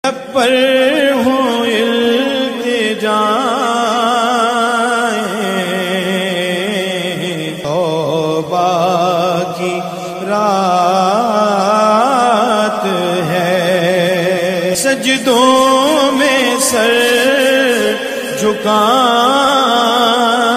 पर हूँ इल्तिजाएं, तौबा की रात है। सजदों में सर झुका